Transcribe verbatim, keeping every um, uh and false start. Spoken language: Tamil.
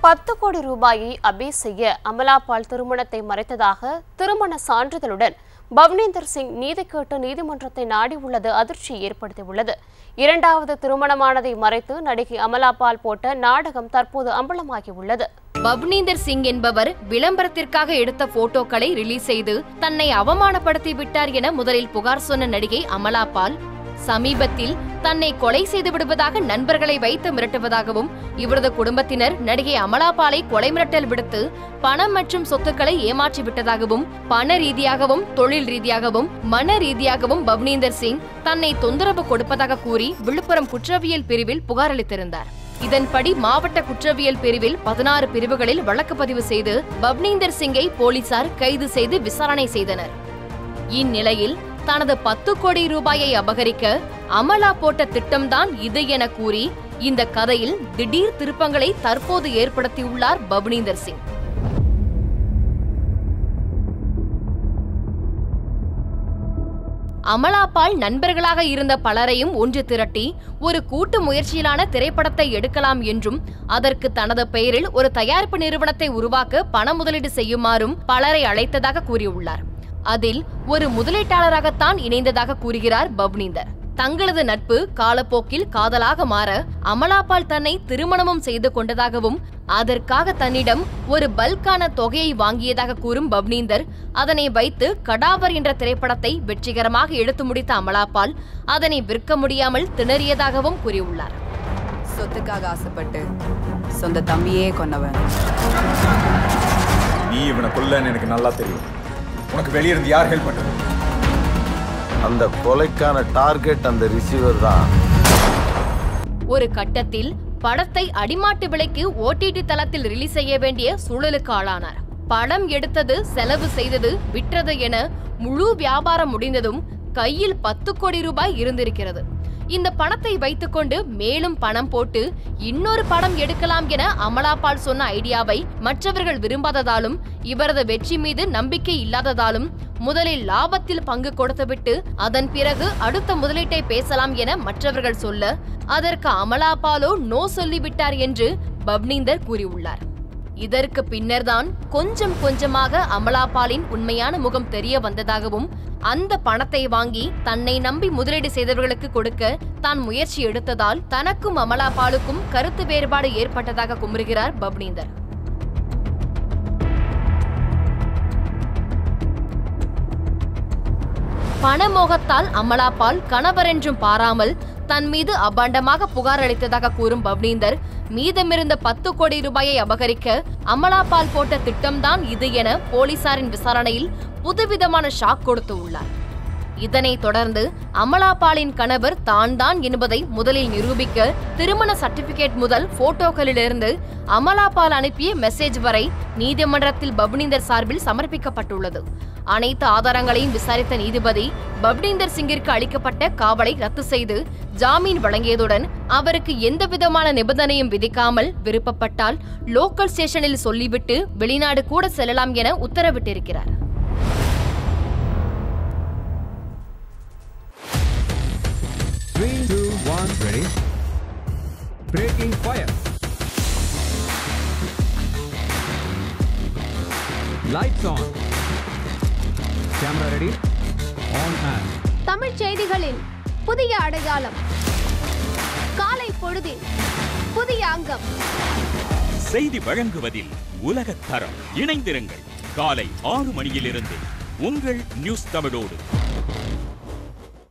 பத்து கோடி ரூபாயை அபே செய்ய அமலா பால் திருமணத்தை மறைத்ததாக திருமண சான்றிதழுடன் பவ்னீந்தர் சிங் நீதி கேட்டு நீதிமன்றத்தை நாடியுள்ளது அதிர்ச்சி ஏற்படுத்தியுள்ளது. இரண்டாவது திருமணமானதை மறைத்து நடிகை அமலா பால் போட்ட நாடகம் தற்போது அம்பலமாகியுள்ளது. பவ்னீந்தர் சிங் என்பவர் விளம்பரத்திற்காக எடுத்த போட்டோக்களை ரிலீஸ் செய்து தன்னை அவமானப்படுத்தி விட்டார் என முதலில் புகார் சொன்ன நடிகை அமலா பால் சமீபத்தில் தன்னை கொலை செய்து விடுவதாக நண்பர்களை வைத்து மிரட்டுவதாகவும் இவரது குடும்பத்தினர் நடிகை அமலா பாலை கொலை மிரட்டல் விடுத்து பணம் மற்றும் சொத்துக்களை ஏமாற்றி விட்டதாகவும் பண ரீதியாகவும் தொழில் ரீதியாகவும் மன ரீதியாகவும் பவ்னீந்தர் சிங் தன்னை தொந்தரவு கொடுப்பதாக கூறி விழுப்புரம் குற்றவியல் பிரிவில் புகார் அளித்திருந்தார். இதன்படி மாவட்ட குற்றவியல் பிரிவில் பதினாறு பிரிவுகளில் வழக்கு பதிவு செய்து பவ்னீந்தர் சிங்கை போலீசார் கைது செய்து விசாரணை செய்தனர். இந்நிலையில் தனது பத்து கோடி ரூபாயை அபகரிக்க அமலா போட்ட திட்டம்தான் இது என கூறி இந்த கதையில் திடீர் திருப்பங்களை தற்போது ஏற்படுத்தியுள்ளார் பவ்னீந்தர் சிங். அமலா பால் நண்பர்களாக இருந்த பலரையும் ஒன்று திரட்டி ஒரு கூட்டு முயற்சியிலான திரைப்படத்தை எடுக்கலாம் என்றும் அதற்கு தனது பெயரில் ஒரு தயாரிப்பு நிறுவனத்தை உருவாக்க பண முதலீடு செய்யுமாறும் பலரை அழைத்ததாக கூறியுள்ளார். அதில் ஒரு முதலீட்டாளராகத்தான் இணைந்ததாக கூறுகிறார் பவ்னீந்தர். தங்களது நட்பு காலப்போக்கில் காதலாக மாற அமலா பால் தன்னை திருமணமும் செய்து கொண்டதாகவும் அதற்காக தன்னிடம் ஒரு பல்கான தொகையை வாங்கியதாக கூறும் பவ்னீந்தர் அதனை வைத்து கடாவர் என்ற திரைப்படத்தை வெற்றிகரமாக எடுத்து முடித்த அமலா பால் அதனை விற்க முடியாமல் திணறியதாகவும் கூறியுள்ளார். சொத்துக்காக ஆசைப்பட்டு சொந்த தம்பியே கொன்னவன் நீ. இவனை கொல்லன்னு எனக்கு நல்லா தெரியும். உனக்கு வெளியிருந்து யார் ஹெல்ப் பண்றது? அந்த கொலைக்கான டார்கெட் அந்த ரிசீவர் தான். ஒரு கட்டத்தில் படத்தை அடிமாட்டு விலைக்கு ஓடிடி தளத்தில் ரிலீஸ் செய்ய வேண்டிய சூழலுக்கு ஆளானார். படம் எடுத்தது, செலவு செய்தது, விற்றது என முழு வியாபாரம் முடிந்ததும் கையில் பத்து கோடி ரூபாய் இருந்திருக்கிறது. இந்த பணத்தை வைத்துக்கொண்டு மேலும் பணம் போட்டு இன்னொரு படம் எடுக்கலாம் என அமலா பால் சொன்ன ஐடியாவை மற்றவர்கள் விரும்பாததாலும் இவரது வெற்றி மீது நம்பிக்கை இல்லாததாலும் முதலில் லாபத்தில் பங்கு கொடுத்துவிட்டு அதன் பிறகு அடுத்த முதலீட்டை பேசலாம் என மற்றவர்கள் சொல்ல அதற்கு அமலா பாலோ நோ சொல்லிவிட்டார் என்று பவ்னீந்தர் கூறியுள்ளார். இதற்கு பின்னர்தான் கொஞ்சம் கொஞ்சமாக அமலா பாலின் உண்மையான முகம் தெரிய வந்ததாகவும் அந்த பணத்தை வாங்கி தன்னை நம்பி முதலீடு செய்தவர்களுக்கு கொடுக்க தான் முயற்சி எடுத்ததால் தனக்கும் அமலா பாலுக்கும் கருத்து வேறுபாடு ஏற்பட்டதாக குமுறுகிறார் பவ்னீந்தர். பணமோகத்தால் அமலா பால் கணவரென்றும் பாராமல் தன் மீது அபாண்டமாக புகார் அளித்ததாக கூறும் பவ்னீந்தர் மீதமிருந்த பத்து கோடி ரூபாயை அபகரிக்க அமலா பால் போட்ட திட்டம்தான் இது என போலீசாரின் விசாரணையில் புதுவிதமான ஷாக் கொடுத்து உள்ளார். இதனைத் தொடர்ந்து அமலா பாலின் கணவர் தான் தான் என்பதை முதலில் நிரூபிக்க திருமண சர்டிபிகேட் முதல் போட்டோக்களிலிருந்து அமலா பால் அனுப்பிய மெசேஜ் வரை நீதிமன்றத்தில் பவ்னீந்தர் சார்பில் சமர்ப்பிக்கப்பட்டுள்ளது. அனைத்து ஆதாரங்களையும் விசாரித்த நீதிபதி பவ்னீந்தர் சிங்கிற்கு அளிக்கப்பட்ட காவலை ரத்து செய்து ஜாமீன் வழங்கியதுடன் அவருக்கு எந்தவிதமான நிபந்தனையும் விதிக்காமல் விருப்பப்பட்டால் லோக்கல் ஸ்டேஷனில் சொல்லிவிட்டு வெளிநாடு கூட செல்லலாம் என உத்தரவிட்டிருக்கிறார். three, two, one, ready. Breaking fire. Lights on. Camera ready. On and. Tamil செய்திகளின் புதிய அடையாளம். காலை பொழுதின் புதிய அங்கம். செய்தி வழங்குவதில் உலகத் தரம். இணைந்திருங்கள். காலை ஆறு மணியிலிருந்து உங்கள் நியூஸ் தமிழோடு.